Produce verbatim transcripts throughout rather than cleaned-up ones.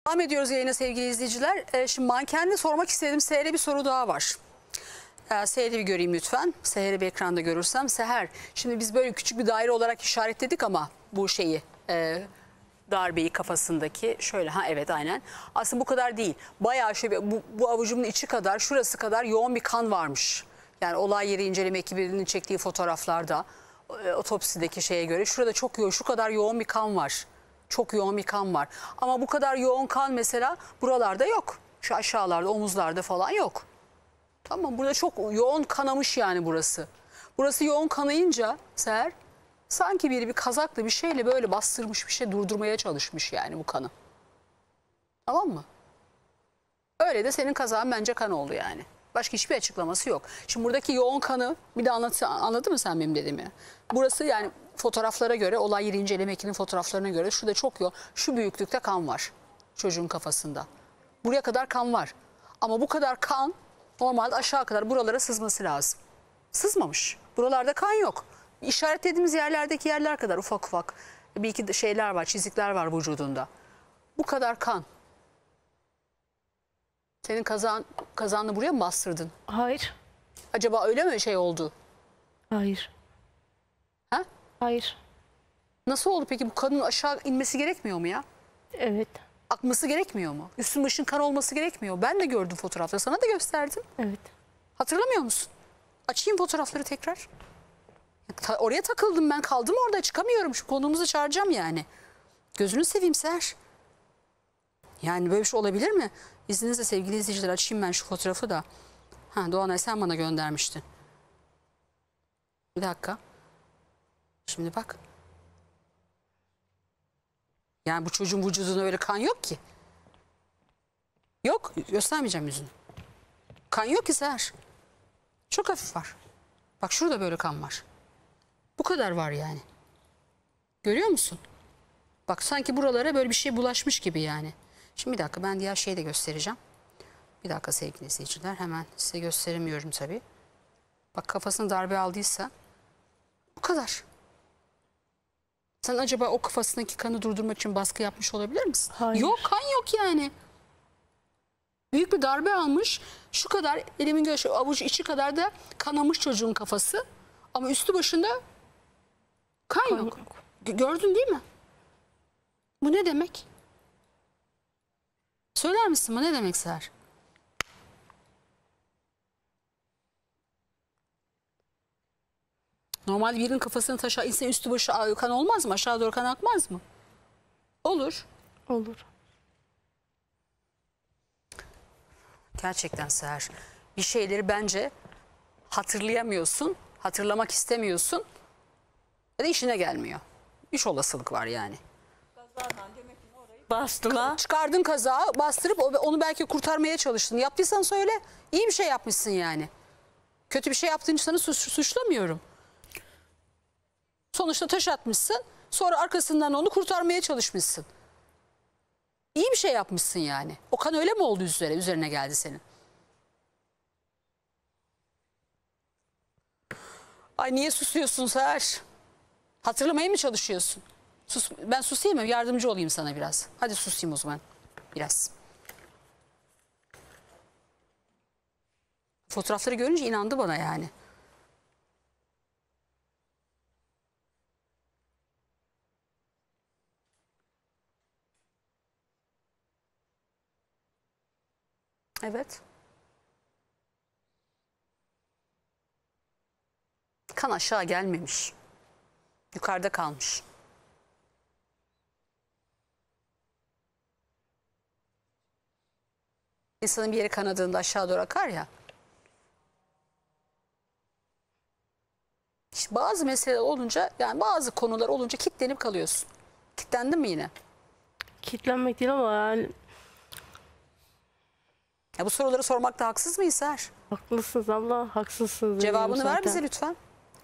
Devam ediyoruz yayına sevgili izleyiciler. Ee, şimdi mankenle sormak istediğim Seher'e bir soru daha var. Ee, Seher'i bir göreyim lütfen. Seher'i bir ekranda görürsem. Seher, şimdi biz böyle küçük bir daire olarak işaretledik ama bu şeyi... E, darbeyi kafasındaki şöyle, ha evet aynen. Aslında bu kadar değil. Bayağı şöyle bu, bu avucumun içi kadar, şurası kadar yoğun bir kan varmış. Yani olay yeri inceleme ekibinin çektiği fotoğraflarda e, otopsideki şeye göre şurada çok yoğun, şu kadar yoğun bir kan var. Çok yoğun bir kan var. Ama bu kadar yoğun kan mesela buralarda yok. Şu aşağılarda, omuzlarda falan yok. Tamam, burada çok yoğun kanamış yani burası. Burası yoğun kanayınca Seher, sanki biri bir kazakla bir şeyle böyle bastırmış, bir şey durdurmaya çalışmış yani bu kanı. Tamam mı? Öyle de senin kazağın bence kan oldu yani. Başka hiçbir açıklaması yok. Şimdi buradaki yoğun kanı bir de anlat, anladın mı sen benim dediğimi? Burası yani fotoğraflara göre, olay yeri inceleme ekibinin fotoğraflarına göre şurada çok yoğun, şu büyüklükte kan var çocuğun kafasında. Buraya kadar kan var. Ama bu kadar kan normalde aşağı kadar buralara sızması lazım. Sızmamış. Buralarda kan yok. İşaretlediğimiz yerlerdeki yerler kadar ufak ufak bir iki şeyler var, çizikler var vücudunda. Bu kadar kan. Senin kazan, kazanını buraya mı bastırdın? Hayır. Acaba öyle mi şey oldu? Hayır. Ha? Hayır. Nasıl oldu peki? Bu kanın aşağı inmesi gerekmiyor mu ya? Evet. Akması gerekmiyor mu? Üstün başın kan olması gerekmiyor mu? Ben de gördüm fotoğrafları. Sana da gösterdim. Evet. Hatırlamıyor musun? Açayım fotoğrafları tekrar. Ta oraya takıldım ben. Kaldım orada. Çıkamıyorum. Şu konuğumuzu çağıracağım yani. Gözünü seveyim Seher. Yani böyle bir şey olabilir mi? İzninizle sevgili izleyiciler, açayım ben şu fotoğrafı da. Ha, Doğanay sen bana göndermiştin. Bir dakika. Şimdi bak. Yani bu çocuğun vücudunda öyle kan yok ki. Yok. Göstermeyeceğim yüzünü. Kan yok ki Seher. Çok hafif var. Bak şurada böyle kan var. Bu kadar var yani. Görüyor musun? Bak sanki buralara böyle bir şey bulaşmış gibi yani. Şimdi bir dakika, ben diğer şeyi de göstereceğim. Bir dakika sevgili izleyiciler, hemen size gösteremiyorum tabii. Bak kafasını darbe aldıysa bu kadar. Sen acaba o kafasındaki kanı durdurmak için baskı yapmış olabilir misin? Hayır. Yok, kan yok yani. Büyük bir darbe almış. Şu kadar elimin göğsü, avuç içi kadar da kanamış çocuğun kafası. Ama üstü başında kan, Kan yok. yok. Gördün değil mi? Bu ne demek? Söyler misin bana, ne demek Seher? Normalde birinin kafasını taşa inse üstü başı kan olmaz mı? Aşağı doğru kan akmaz mı? Olur. Olur. Gerçekten Seher. Bir şeyleri bence hatırlayamıyorsun, hatırlamak istemiyorsun ya da işine gelmiyor. Üç olasılık var yani. Bastılar. Çıkardın kazağı, bastırıp onu belki kurtarmaya çalıştın. Yaptıysan söyle. İyi bir şey yapmışsın yani. Kötü bir şey yaptığın için sana suç, suçlamıyorum. Sonuçta taş atmışsın. Sonra arkasından onu kurtarmaya çalışmışsın. İyi bir şey yapmışsın yani. O kan öyle mi oldu üzerine, üzerine geldi senin? Ay niye susuyorsun Seher? Hatırlamaya mı çalışıyorsun? Sus, ben susayım mı? Yardımcı olayım sana biraz. Hadi susayım o zaman. Biraz. Fotoğrafları görünce inandı bana yani. Evet. Kan aşağı gelmemiş. Yukarıda kalmış. İnsanın bir yeri kanadığında aşağı doğru akar ya. İşte bazı meseleler olunca, yani bazı konular olunca kilitlenip kalıyorsun. Kilitlendin mi yine? Kitlenmek değil ama yani Ya bu soruları sormakta haksız mıyız Seher? haklısınız abla, haksızsınız. Cevabını zaten. ver bize lütfen.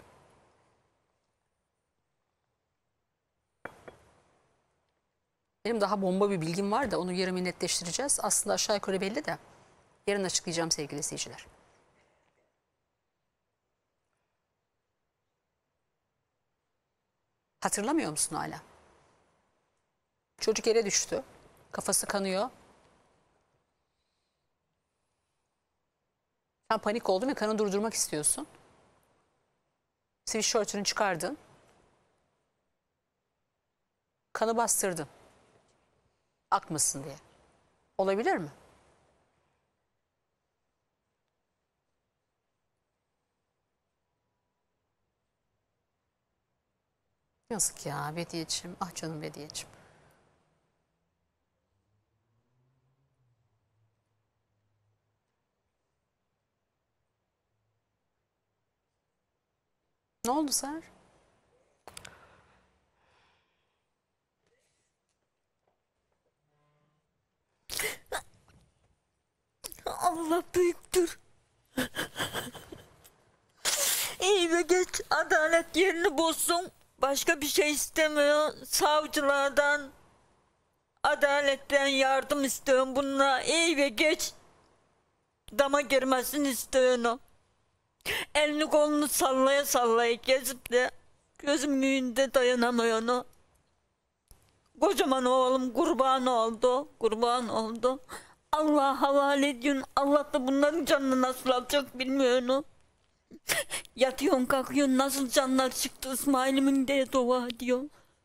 Benim daha bomba bir bilgim var da onu yarın netleştireceğiz. Aslında aşağı yukarı belli de yarın açıklayacağım sevgili izleyiciler. Hatırlamıyor musun hala? Çocuk yere düştü. Kafası kanıyor. Sen panik oldun ve kanı durdurmak istiyorsun. Sweatshirt'ünü çıkardın. Kanı bastırdın. Akmasın diye. Olabilir mi? Yazık ya Bediyeciğim. Ah canım Bediyeciğim. Ne oldu Seher? Allah büyüktür. İyi ve geç adalet yerini bulsun. Başka bir şey istemiyor. Savcılardan, adaletten yardım istiyorum. Bununla iyi ve geç dama girmesini istiyorum. Elini kolunu sallaya sallaya gezip de gözümün önünde dayanamıyor onu. Kocaman oğlum kurban oldu. Kurban oldu. Allah havale ediyorsun. Allah da bunların canını nasıl alacak bilmiyorum. Yatıyorsun kalkıyorsun nasıl canlar çıktı İsmail'imin diye dua ediyor.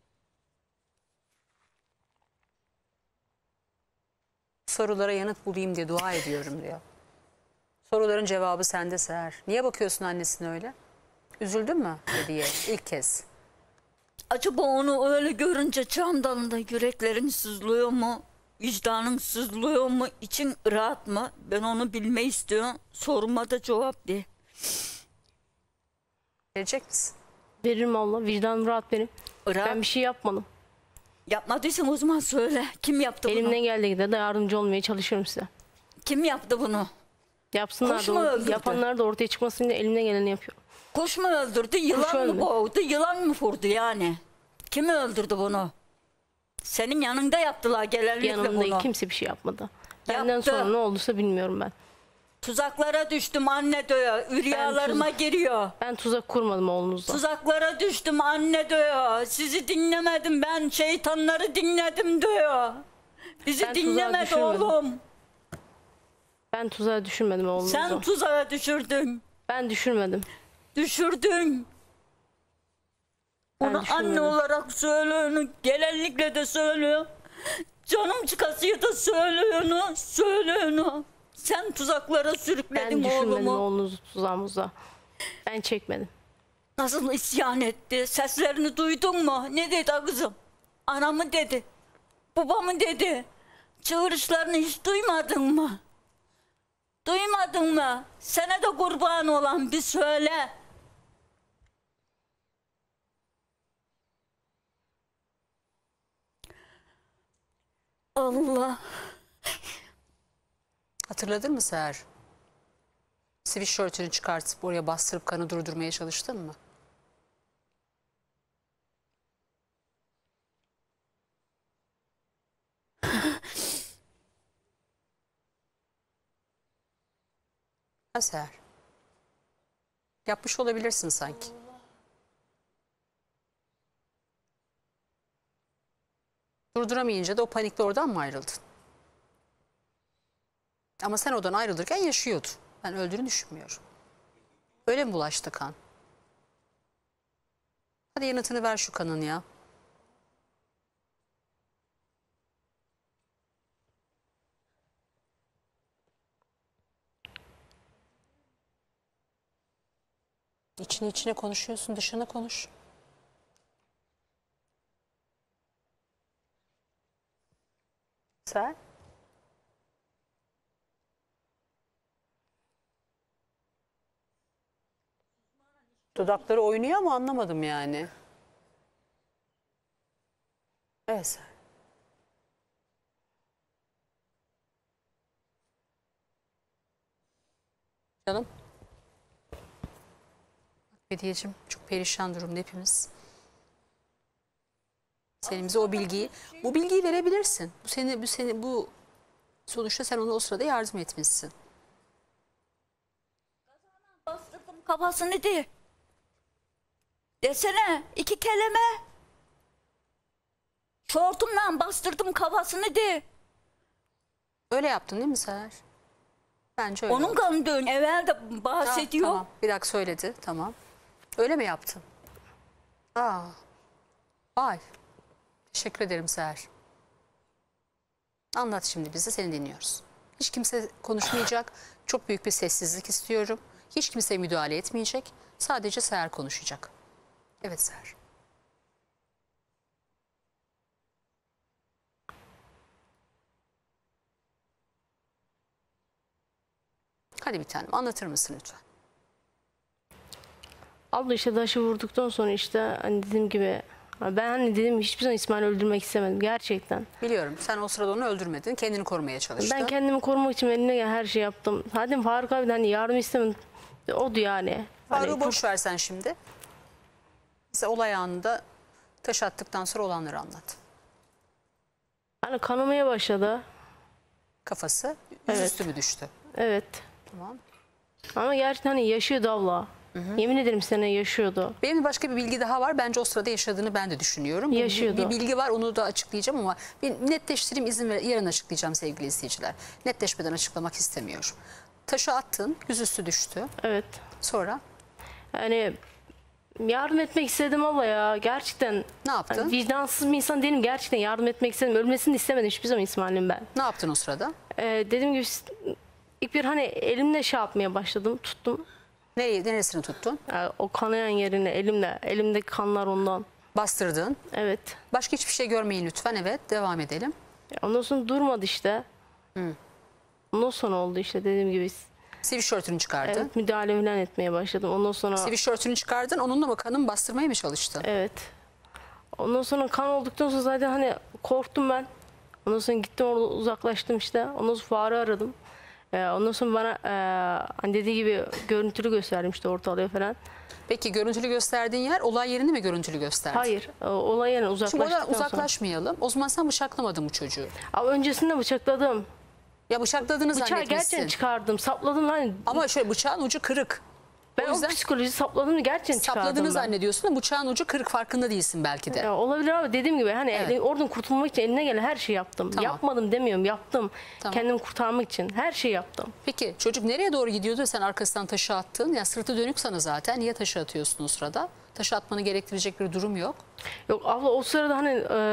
Sorulara yanıt bulayım diye dua ediyorum diyor. Soruların cevabı sende Seher. Niye bakıyorsun annesine öyle? Üzüldün mü Hediye ilk kez? Acaba onu öyle görünce çam dalında yüreklerin sızlıyor mu? Vicdanın sızlıyor mu? İçin rahat mı? Ben onu bilmeyi istiyorum. Soruma da cevap de. Verecek misin? Veririm Allah. Vicdanım rahat benim. Rahat. Ben bir şey yapmadım. Yapmadıysan o zaman söyle. Kim yaptı bunu? Elimden geldiği kadar da yardımcı olmaya çalışıyorum size. Kim yaptı bunu? Yapsınlar Kuş da mu or- öldürdü? yapanlar da ortaya çıkmasın diye elimden geleni yapıyorum. Kuş mu öldürdü? Yılan mı ölmedi. boğdu? Yılan mı vurdu yani? Kim öldürdü bunu? Senin yanında yaptılar genellikle Yanımda bunu. kimse bir şey yapmadı. Benden Yaptı. sonra ne olduysa bilmiyorum ben. Tuzaklara düştüm anne diyor. Rüyalarıma tuz- giriyor. Ben tuzak kurmadım oğlunuzla. Tuzaklara düştüm anne diyor. Sizi dinlemedim ben şeytanları dinledim diyor. Bizi Ben tuzağa dinlemedi düşürmedim. oğlum. Ben tuzağa düşürmedim oğlunuzu. Sen tuzağa düşürdün. Ben düşürmedim. Düşürdün. Ben Bunu anne düşürmedim. olarak söylüyor. Genellikle de söylüyor. Canım çıkasıya da söylüyor onu. Söylüyor onu. Sen tuzaklara Ben sürükledin düşürmedim oğlumu. oğlunuzu tuzağımıza. Ben çekmedim. Nasıl isyan etti? Seslerini duydun mu? Ne dedi kızım? Anamı dedi. Babamı dedi. Çığırışlarını hiç duymadın mı? Duymadın mı? Sana da kurban olan bir söyle. Allah. Hatırladın mı Seher? Sweatshirt'ünü çıkartıp oraya bastırıp kanı durdurmaya çalıştın mı? Ha Seher. Yapmış olabilirsin sanki. Durduramayınca da o panikle oradan mı ayrıldın? Ama sen oradan ayrılırken yaşıyordu. Ben öldüğünü düşünmüyorum. Öyle mi bulaştı kan? Hadi yanıtını ver şu kanın ya. İçine içine konuşuyorsun, dışına konuş. Sen? Dudakları oynuyor ama anlamadım yani. Evet. Canım. Hediyeciğim çok perişan durumda hepimiz. Senin bize o bilgiyi, bu bilgiyi verebilirsin. Bu seni, bu seni, bu sonuçta sen ona o sırada yardım etmişsin. Bastırdım kafasını de. Desene iki kelime. Şortumla bastırdım kafasını de. Öyle yaptın değil mi Seher? Bence öyle Onun oldu. kanı dön. Evvel de bahsediyor. Tamam, bir dakika söyledi. Tamam. Öyle mi yaptın? Aa. Vay. Teşekkür ederim Seher. Anlat şimdi bize, seni dinliyoruz. Hiç kimse konuşmayacak. Çok büyük bir sessizlik istiyorum. Hiç kimse müdahale etmeyecek. Sadece Seher konuşacak. Evet Seher. Hadi bir tanem, anlatır mısın lütfen? Abla işte taşı vurduktan sonra işte hani dediğim gibi ben hani dedim hiçbir zaman İsmail'i öldürmek istemedim gerçekten. Biliyorum, sen o sırada onu öldürmedin. Kendini korumaya çalıştın. Ben kendimi korumak için eline gelen her şeyi yaptım. Zaten Faruk abi de hani yardım istemedim. Odu yani. Faruk'u Hani boş versen şimdi. Bize olay anında taş attıktan sonra olanları anlat. hani kanamaya başladı. Kafası Evet. yüzüstü mü düştü? Evet. Tamam. Ama gerçekten hani yaşıyordu abla. Yemin ederim sana yaşıyordu. Benim de başka bir bilgi daha var. Bence o sırada yaşadığını ben de düşünüyorum. Bir- Yaşıyordu. Bir, bilgi var, onu da açıklayacağım ama bir netleştireyim, izin ver. Yarın açıklayacağım sevgili izleyiciler. Netleşmeden açıklamak istemiyorum. Taşı attın, yüzüstü düştü. Evet. Sonra Yani yardım etmek istedim abla ya. Gerçekten ne yaptın? hani vicdansız bir insan değilim. Gerçekten yardım etmek istedim. Ölmesini de istemedim hiçbir zaman İsmail'in ben. Ne yaptın o sırada? Ee, dediğim gibi ilk bir hani elimle şey yapmaya başladım. Tuttum. Nereye, neresini tuttun? Yani o kanayan yerine elimle. Elimdeki kanlar ondan. Bastırdın. Evet. Başka hiçbir şey görmeyin lütfen. Evet, devam edelim. Ondan sonra durmadı işte. Ondan sonra oldu işte dediğim gibi. Sivişörtünü çıkardın. Evet, müdahale falan etmeye başladım. Ondan sonra Sivişörtünü çıkardın. Onunla mı kanın bastırmaya mı çalıştın? evet. Ondan sonra kan olduktan sonra zaten hani korktum ben. Ondan sonra gittim orada uzaklaştım işte. Ondan sonra Faruk'u aradım. Ee, ondan sonra bana e, hani dediği gibi görüntülü gösterdim işte ortalığı falan. Peki görüntülü gösterdiğin yer olay yerini mi görüntülü gösterdin? Hayır, e, olay yerine Şimdi uzaklaştıktan oradan sonra. uzaklaşmayalım. O zaman sen bıçaklamadın bu çocuğu. Ama öncesinde bıçakladım. Ya bıçakladığını Bıçağı zannetmişsin. gerçekten çıkardım, sapladım hani. Ama şöyle bıçağın ucu kırık. Ben o o, yüzden psikoloji sapladım gerçekten çıkardım sapladığını ben. zannediyorsun da bıçağın ucu kırık, farkında değilsin belki de. Ya olabilir abi dediğim gibi hani Evet. ele- oradan kurtulmak için eline gelen her şeyi yaptım. Tamam. Yapmadım demiyorum, yaptım. Tamam. Kendimi kurtarmak için her şeyi yaptım. Peki çocuk nereye doğru gidiyordu, sen arkasından taşı attın? Ya sırtı dönük sana zaten. Niye taşı atıyorsun o sırada? Taşı atmanı gerektirecek bir durum yok. Yok abla o sırada hani e,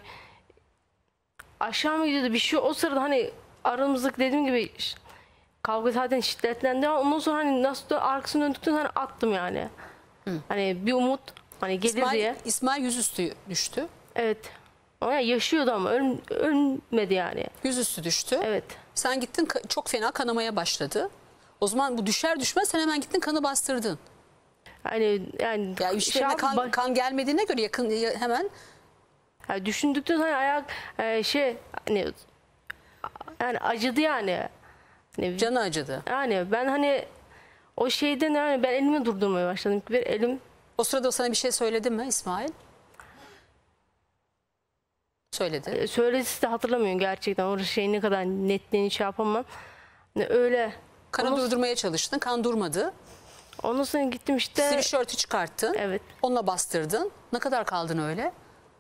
aşağı mı gidiyordu bir şey, o sırada hani aramızlık dediğim gibi ş- kavga zaten şiddetlendi. Ondan sonra hani nasıl da arkasını döndükten sonra attım yani. Hani bir umut hani gelir İsmail, diye. İsmail yüzüstü düştü. Evet. Ama yaşıyordu ama öl, ölmedi yani. Yüzüstü düştü. Evet. Sen gittin, ka- çok fena kanamaya başladı. O zaman bu düşer düşmez sen hemen gittin, kanı bastırdın. Hani yani Ya şey üstlerine abi, kan, ba- kan gelmediğine göre yakın ya- hemen yani düşündükten sonra ayak e, şey hani yani acıdı yani. Hani, canı acıdı. yani ben hani o şeyden yani ben elimi durdurmaya başladım. Bir elim O sırada o sana bir şey söyledi mi İsmail? Söyledi. e, söyledisi de hatırlamıyorum gerçekten. Orası şey ne kadar netliğini şey yapamam. Hani öyle. Kanı Ondan- durdurmaya çalıştın. Kan durmadı. Ondan sonra gittim işte. Sivişörtü çıkarttın. Evet. Onunla bastırdın. Ne kadar kaldın öyle?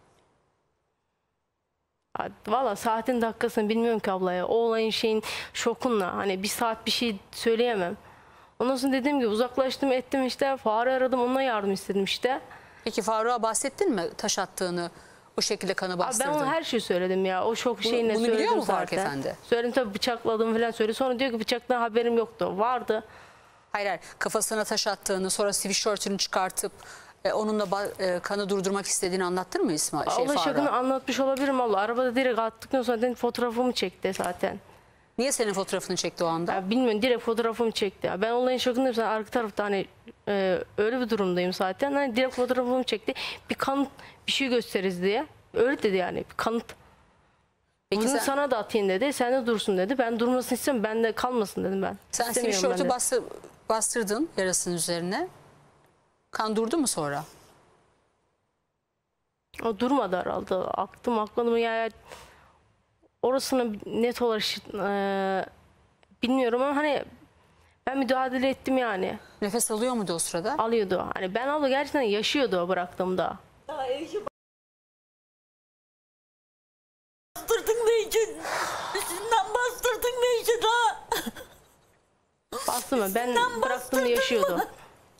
Valla saatin dakikasını bilmiyorum ki abla ya. O olayın şeyin şokunla hani bir saat bir şey söyleyemem. Ondan sonra dediğim gibi uzaklaştım ettim işte. Faruk'u aradım, onunla yardım istedim işte. Peki Faruk'a bahsettin mi taş attığını, o şekilde kanı Abi ben bastırdın? ona her şeyi söyledim ya. O şok şeyine bunu biliyor söyledim mu Faruk zaten. Efendi? Söyledim tabii, bıçakladım falan söyledi. Sonra diyor ki bıçaktan haberim yoktu. Vardı. Hayır hayır, kafasına taş attığını, sonra sivişörtünü çıkartıp e, onunla ba- e, kanı durdurmak istediğini anlattın mı İsmail? Şey, Allah şakını Faruk'a? anlatmış olabilirim abla. Arabada direkt attıktan sonra zaten fotoğrafımı çekti zaten. Niye senin fotoğrafını çekti o anda? Ya bilmiyorum, direkt fotoğrafımı çekti. Ya ben olayın şokundayım. Zaten arka tarafta hani e, öyle bir durumdayım zaten. Hani direkt fotoğrafımı çekti. Bir kanıt, bir şey gösteririz diye. Öyle dedi yani, bir kanıt. Peki Bunu sen, sana da atayım dedi. Sen de dursun dedi. Ben durmasını istemem. Ben de kalmasın dedim ben. sen İstemiyorum sivişörtü ben de. bastı, bastırdın yarasının üzerine. Kan durdu mu sonra? O durmadı herhalde. Aklım akladım ya. Orasını net olarak e, bilmiyorum ama hani ben müdahale ettim yani. Nefes alıyor muydu o sırada? Alıyordu. Hani ben abla gerçekten yaşıyordu o bıraktığımda. Daha iyice bastırdın Beyciğim. Üstünden bastırdın bastı mı? Ben Üstünden bıraktığımda bastırdın yaşıyordu. mı?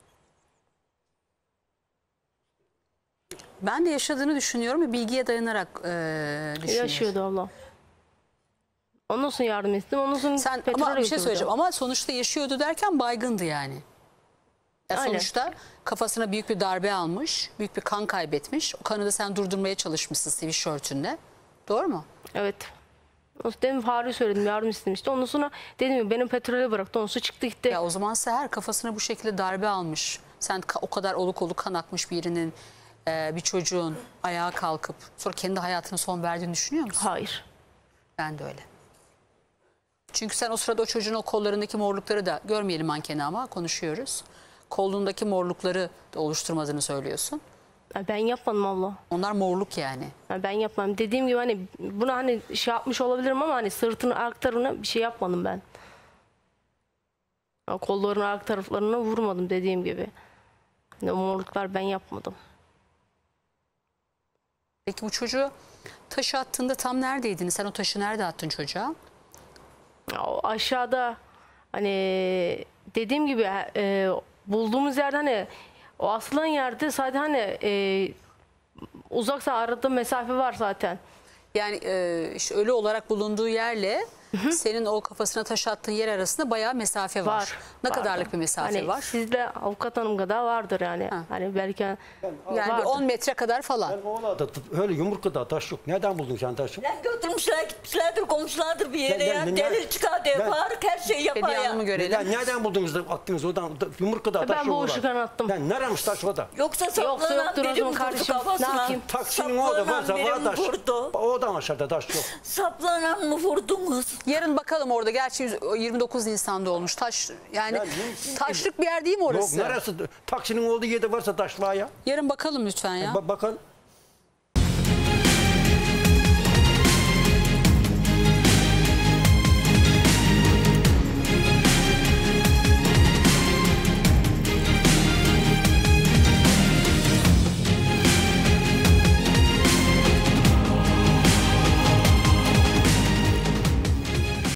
Ben de yaşadığını düşünüyorum ve bilgiye dayanarak e, düşünüyorum. Yaşıyordu Allah. Ondan sonra yardım ettim. Ondan sonra Sen ama petrole bir şey götürdüm. söyleyeceğim ama sonuçta yaşıyordu derken baygındı yani. Ya Aynen. sonuçta kafasına büyük bir darbe almış, büyük bir kan kaybetmiş. O kanı da sen durdurmaya çalışmışsın sweatshirt'ünle. Doğru mu? Evet. Ondan sonra demin Faruk'a söyledim, yardım istemişti. Ondan sonra dedim ya benim petrole bıraktı. Ondan sonra çıktı gitti. Ya o zaman Seher kafasına bu şekilde darbe almış. Sen ka- o kadar oluk oluk kan akmış birinin, e, bir çocuğun ayağa kalkıp sonra kendi hayatına son verdiğini düşünüyor musun? Hayır. Ben de öyle. Çünkü sen o sırada o çocuğun o kollarındaki morlukları da görmeyelim mankeni ama konuşuyoruz. Kolundaki morlukları da oluşturmadığını söylüyorsun. Ya ben yapmadım abla. Onlar morluk yani. Ya ben yapmam. Dediğim gibi hani buna hani şey yapmış olabilirim ama hani sırtını, arka tarafına bir şey yapmadım ben. Ya kolların arka taraflarına vurmadım dediğim gibi. Yani o morluklar ben yapmadım. Peki bu çocuğu taşı attığında tam neredeydiniz? Sen o taşı nerede attın çocuğa? Ya o aşağıda hani dediğim gibi e, bulduğumuz yerde hani o asılan yerde zaten hani e, uzaksa arada mesafe var zaten. Yani e, işte ölü olarak bulunduğu yerle senin o kafasına taş attığın yer arasında bayağı mesafe var. Var. Ne vardı. kadarlık bir mesafe hani var? Sizle avukat hanım kadar vardır yani. Ha. Hani belki Yani vardır. bir on metre kadar falan. Ben oğlada öyle yumurkada taş yok. Nereden buldun sen taşı? Lan götürmüşler gitmişlerdir komşulardır bir yere Ya, ya. ya, ne- Delil çıkar diye Ben- Faruk her şeyi yapar Hediye ya. Hanım'ı görelim. Neden, nereden buldunuz da attınız oradan da- yumurkada Ben taş yok. boğuşurken attım. Ben neremiş taş o da? Yoksa Yoksa saplanan yoktur o biri mi zaman vurdu kardeşim. kafasına? Ne yapayım? Taksinin orada Saplanan varsa biri var mi taş. vurdu? O da aşağıda taş yok. Saplanan mı vurdunuz? Yarın bakalım orada. Gerçi yirmi dokuz Nisan'da olmuş. Taş yani Ya, mümkün taşlık bir yer değil mi Yok orası? neresi? Taksinin olduğu yerde varsa taşlığa ya. Yarın bakalım lütfen ya. Ba- bakın.